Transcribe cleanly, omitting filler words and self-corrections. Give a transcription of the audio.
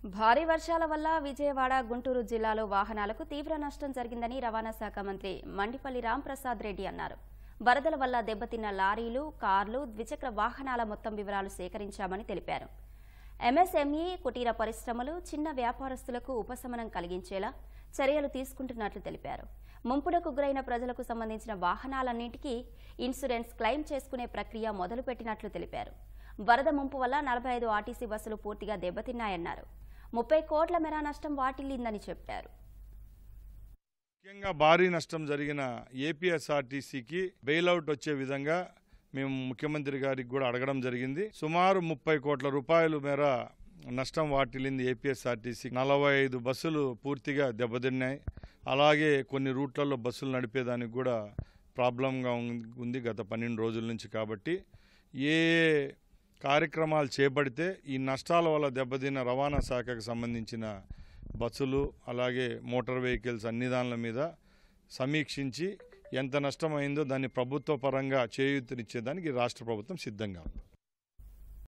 భారీ వర్షాల వల్ల విజయవాడ గుంటూరు జిల్లాలో వాహనాలకు తీవ్ర నష్టం జరిగిందని రవాణా శాఖ మంత్రి మండిపల్లి రాంప్రసాద్ రెడ్డి అన్నారు. వరదల వల్ల దెబ్బతిన్న లారీలు, కార్లు, ద్విచక్ర వాహనాల మొత్తం వివరాలు సేకరించామని తెలిపారు. ఎంఎస్ఎంఈ, కుటీర పరిశ్రమలు, చిన్న వ్యాపారస్తులకు ఉపశమనం కలిగించేలా చర్యలు తీసుకుంటున్నట్లు తెలిపారు. ముంపునకు గురైన ప్రజలకు సంబంధించిన వాహనాలన్నింటికీ ఇన్సూరెన్స్ క్లెయిమ్ చేసుకునే ప్రక్రియ మొదలుపెట్టినట్లు తెలిపారు. వరద ముంపు వల్ల 45 ఆర్టీసీ బస్సులు పూర్తిగా దెబ్బతిన్నాయన్నారు. 30 కోట్ల మేర నష్టం వాటిల్లిందని చెప్పారు. ముఖ్యంగా భారీ నష్టం జరిగిన ఏపీఎస్ఆర్టీసీకి బెయిల్అవుట్ వచ్చే విధంగా మేము ముఖ్యమంత్రి గారికి కూడా అడగడం జరిగింది. సుమారు 30 కోట్ల రూపాయల మేర నష్టం వాటిల్లింది ఏపీఎస్ఆర్టీసీ. 45 బస్సులు పూర్తిగా దెబ్బతిన్నాయి. అలాగే కొన్ని రూట్లలో బస్సులు నడిపేదానికి కూడా ప్రాబ్లంగా ఉంది గత 12 రోజుల నుంచి. కాబట్టి ఏ కార్యక్రమాలు చేపడితే ఈ నష్టాల వల్ల దెబ్బతిన్న రవాణా శాఖకు సంబంధించిన బస్సులు, అలాగే మోటార్ వెహికల్స్ అన్ని దానిల మీద సమీక్షించి ఎంత నష్టమైందో దాన్ని ప్రభుత్వ పరంగా చేయూతనిచ్చేదానికి రాష్ట్ర ప్రభుత్వం సిద్ధంగా ఉంది.